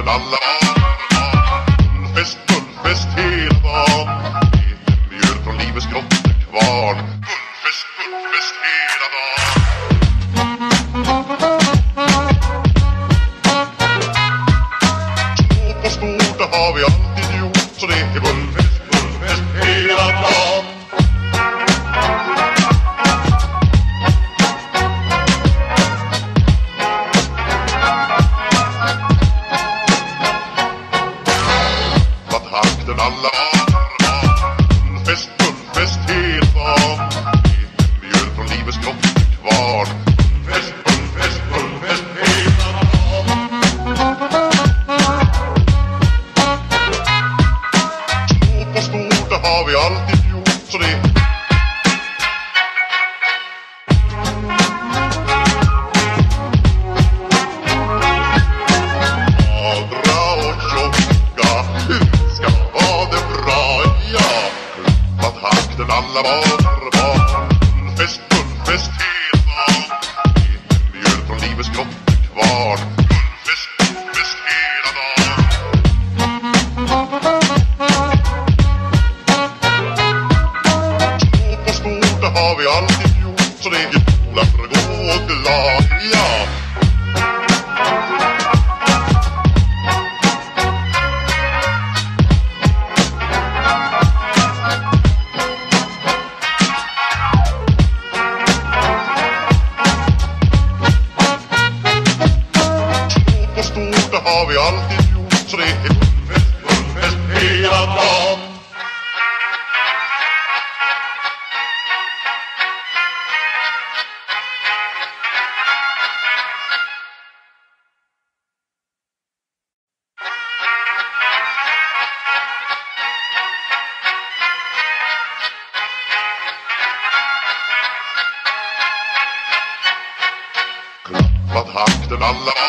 alla Bullfest hela dagen. Mjöl från livets grottekvarn. Bullfest hela dagen. Stort och stort, det har vi alltid gjort. Så det är bullfest hela dagen. Alla bullfest hela dagen. Mjöl från livets grottekvarn. Bullfest hela dagen. Stort och stort, det har vi alltid gjort. Så det magra och tjocka ska vara det bra, ja. Klappat hakten alla barn. Bullfest hela dagen. Mjöl från livets grottekvarn. Bullfest hela dagen. Stort och stort, det har vi alltid gjort. Så det är jävla för att gå glad, ja. Det har vi alltid gjort, så det är bullfest hela dagen. Klappat hakten alla